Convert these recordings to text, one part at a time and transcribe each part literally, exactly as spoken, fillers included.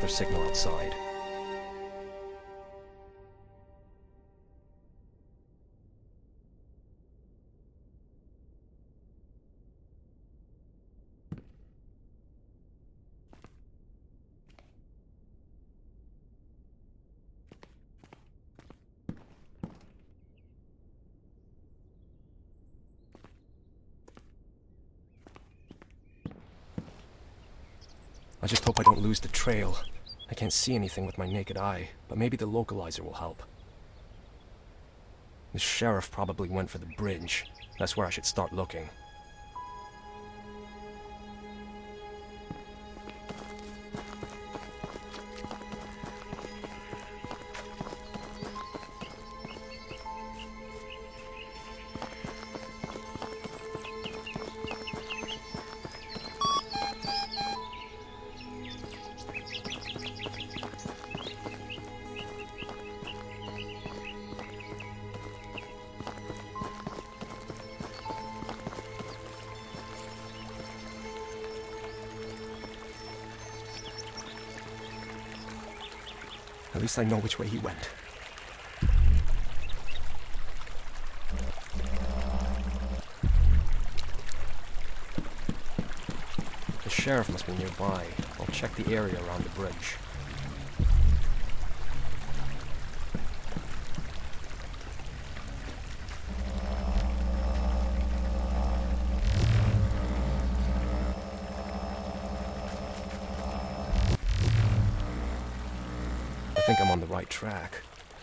another signal outside. I just hope I don't lose the trail. I can't see anything with my naked eye, but maybe the localizer will help. The sheriff probably went for the bridge. That's where I should start looking. At least I know which way he went. The sheriff must be nearby. I'll check the area around the bridge. I think I'm on the right track.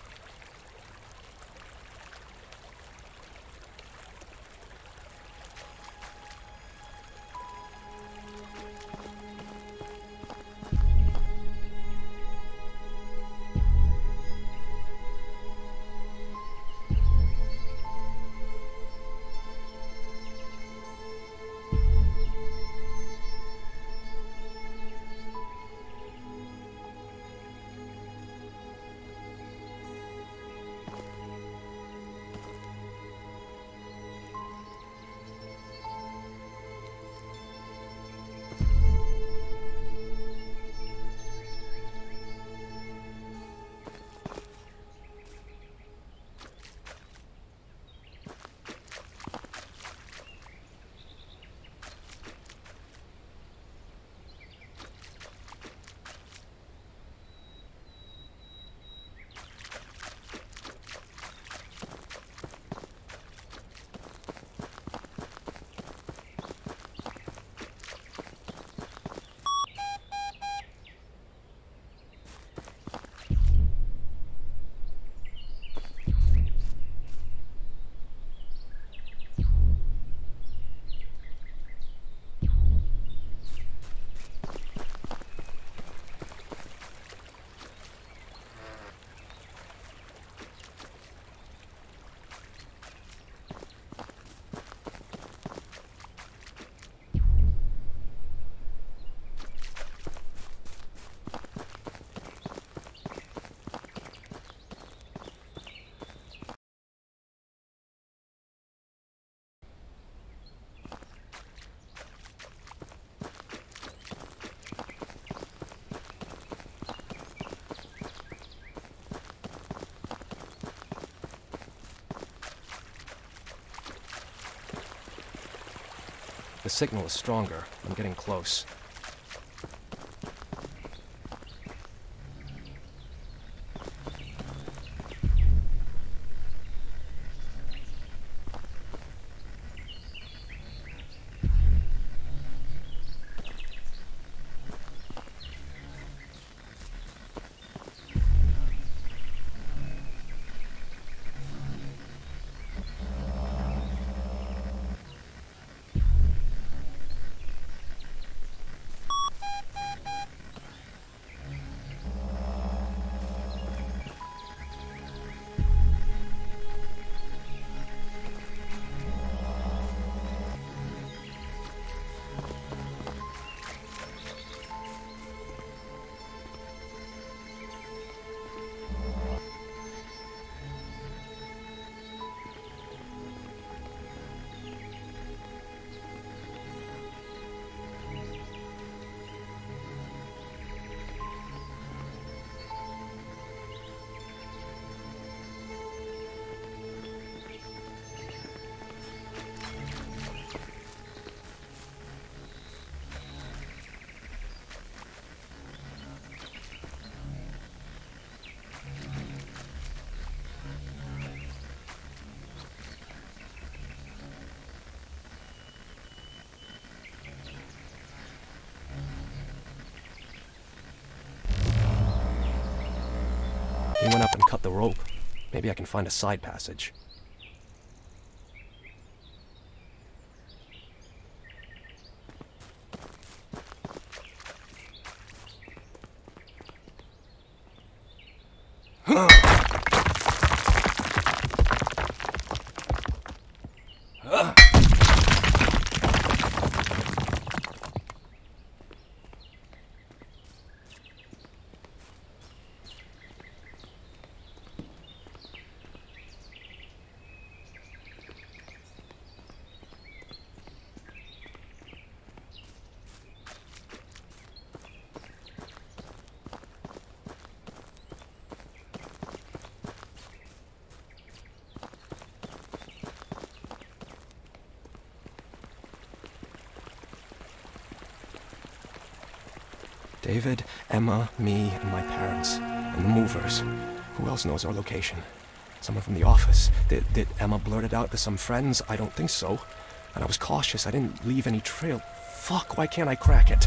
The signal is stronger. I'm getting close. He went up and cut the rope. Maybe I can find a side passage. David, Emma, me, and my parents, and the movers. Who else knows our location? Someone from the office. Did, did Emma blurt it out to some friends? I don't think so. And I was cautious. I didn't leave any trail. Fuck, why can't I crack it?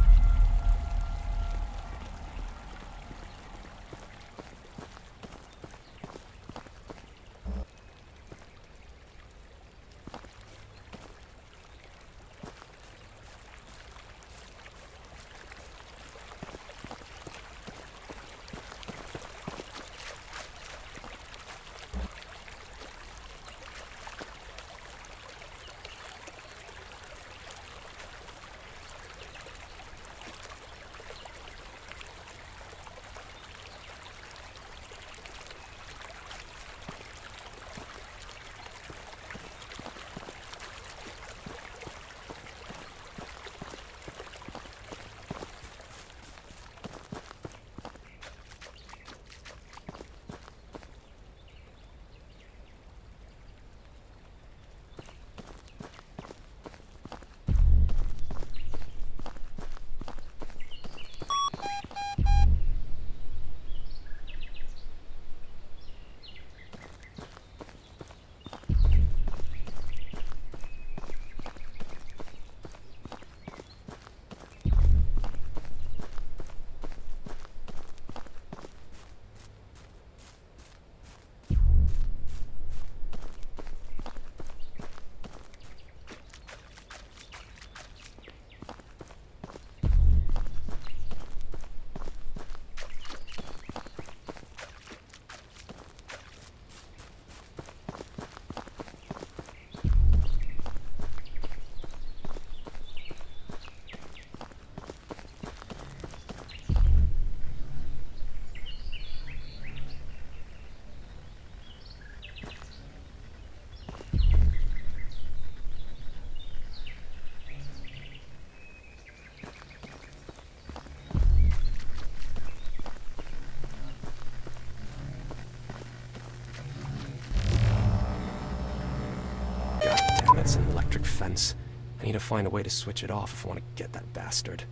It's an electric fence. I need to find a way to switch it off if I want to get that bastard.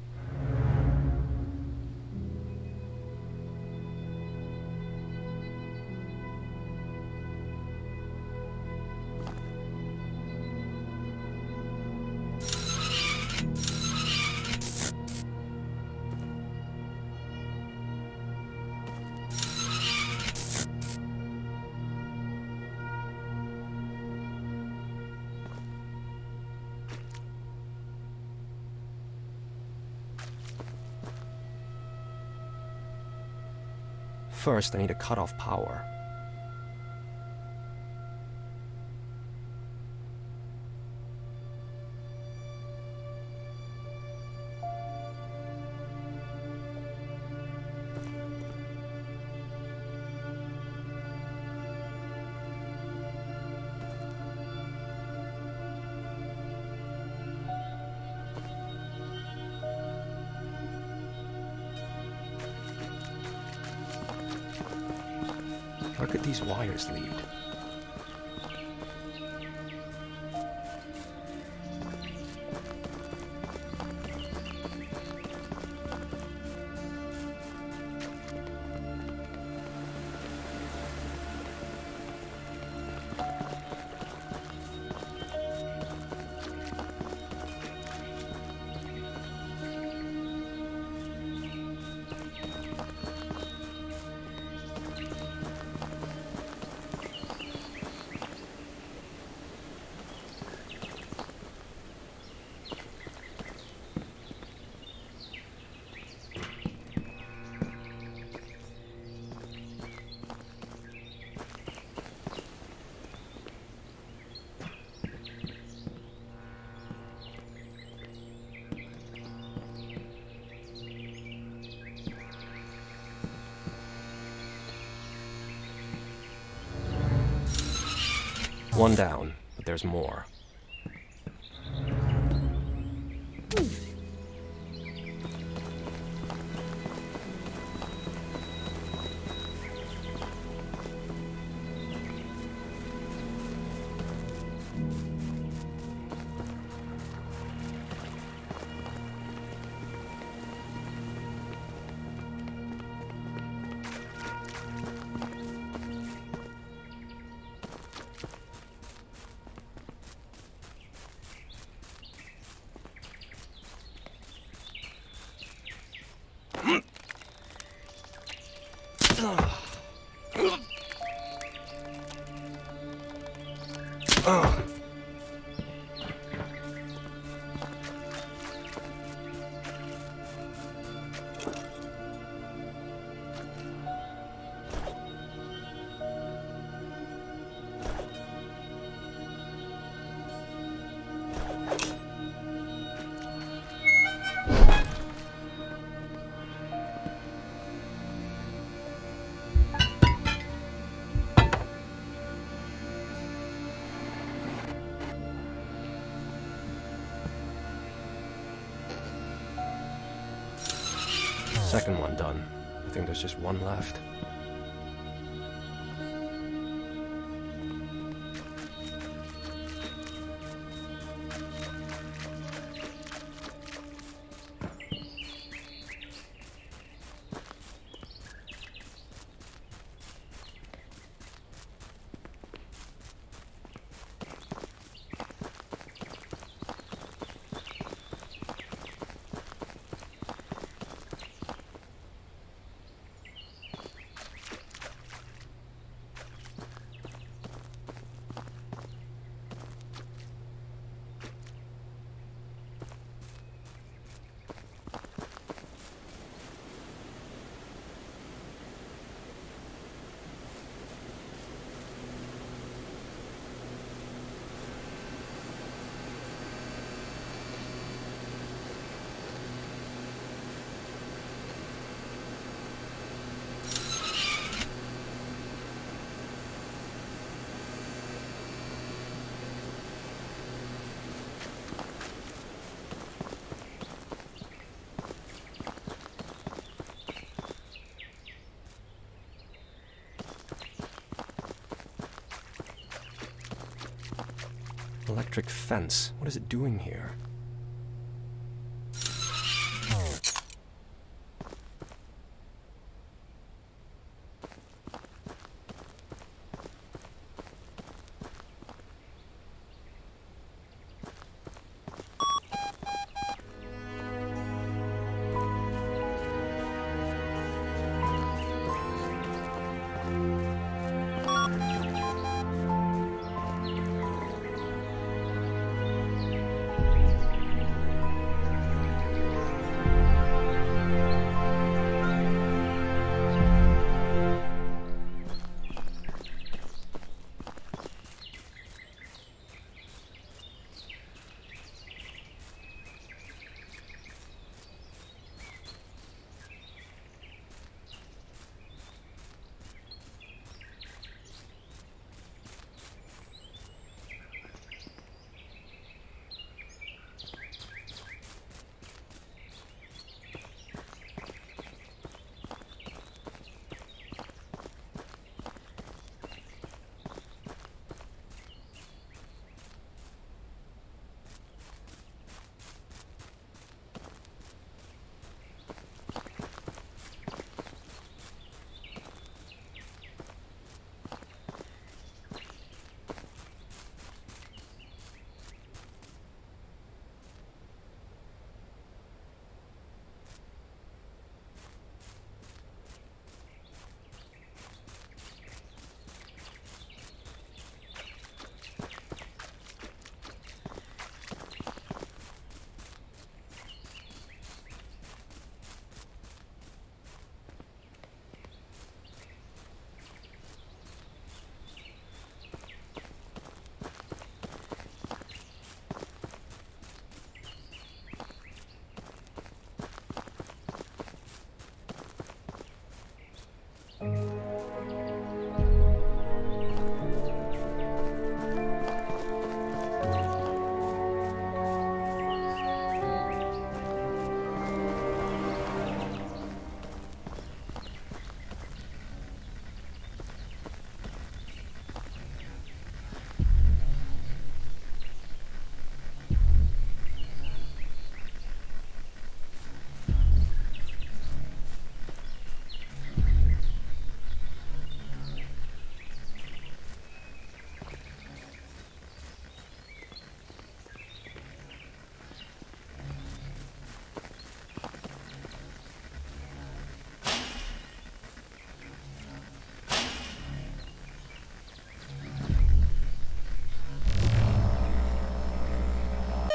First, I need to cut off power. Where could these wires lead? one down, but there's more. Ugh. Second one done. I think there's just one left. Electric fence. What is it doing here?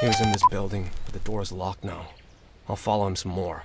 He was in this building, but the door's locked now. I'll follow him some more.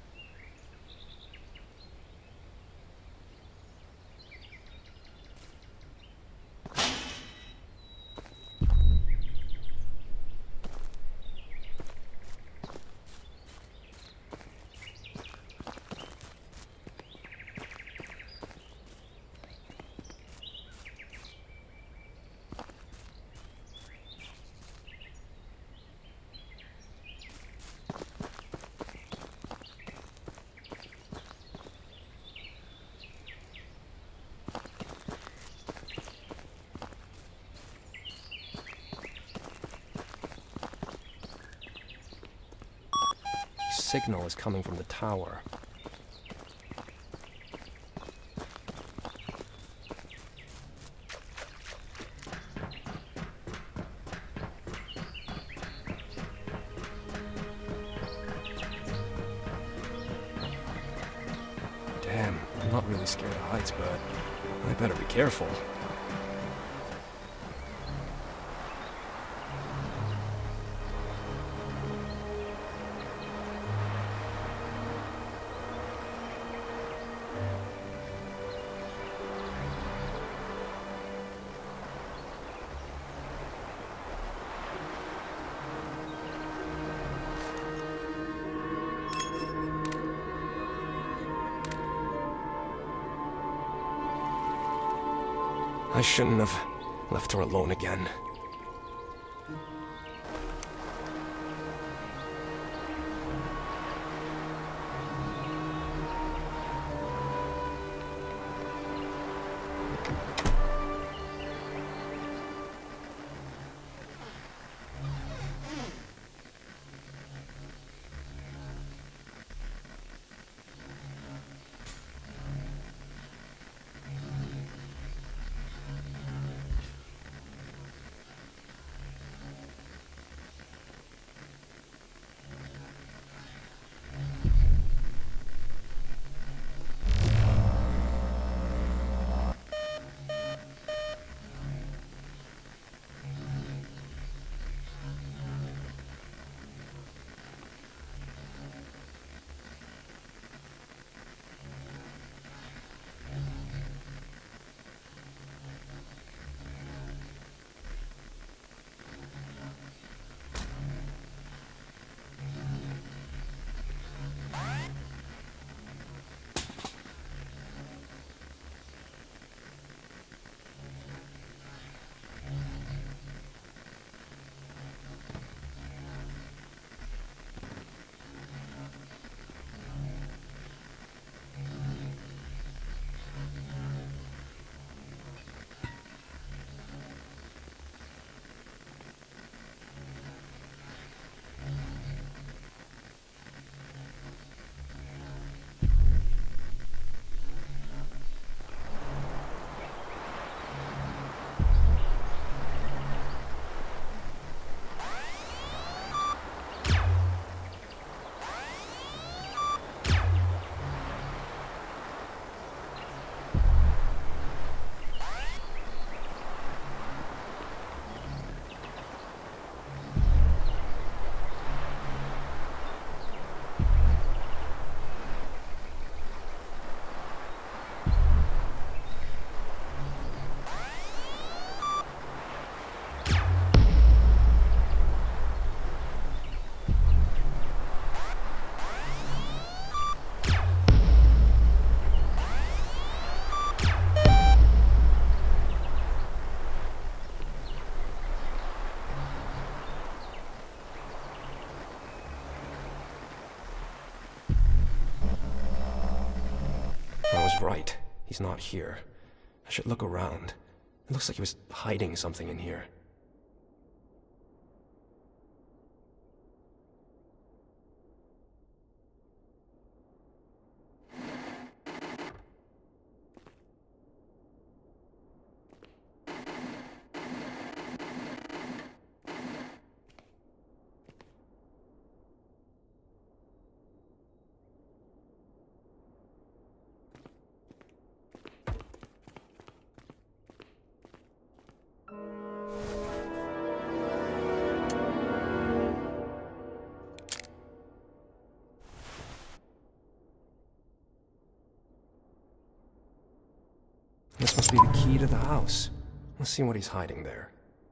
Signal is coming from the tower. Damn, I'm not really scared of heights, but I better be careful. I shouldn't have left her alone again. Right. He's not here. I should look around. It looks like he was hiding something in here. This must be the key to the house. Let's see what he's hiding there.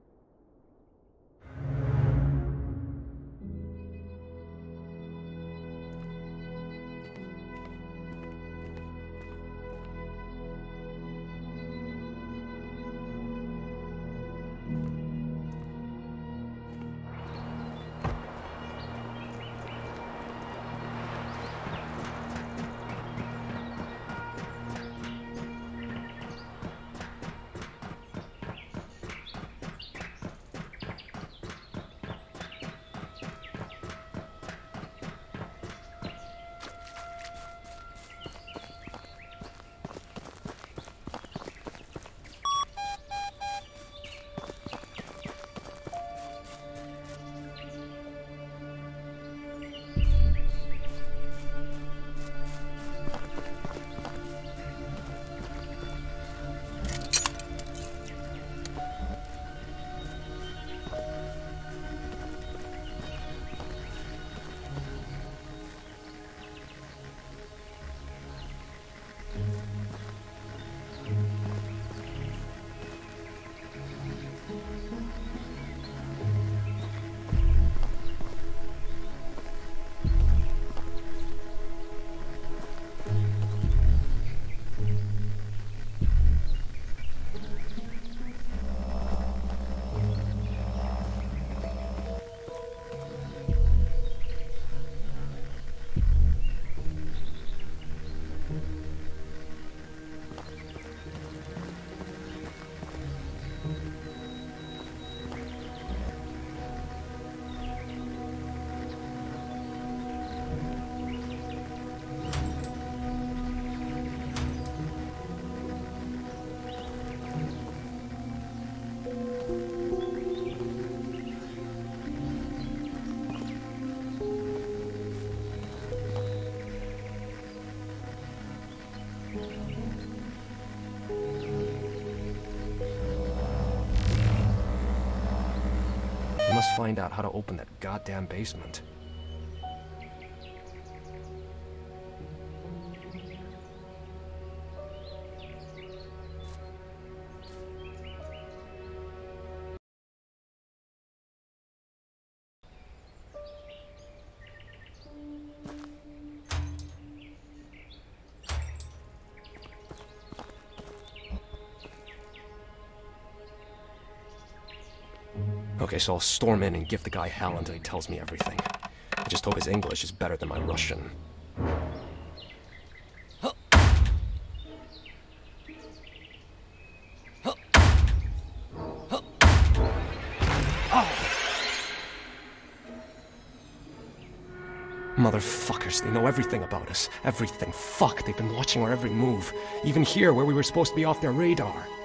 We must find out how to open that goddamn basement. Okay, so I'll storm in and give the guy hell until he tells me everything. I just hope his English is better than my Russian. Motherfuckers, they know everything about us. Everything. Fuck, they've been watching our every move. Even here, where we were supposed to be off their radar.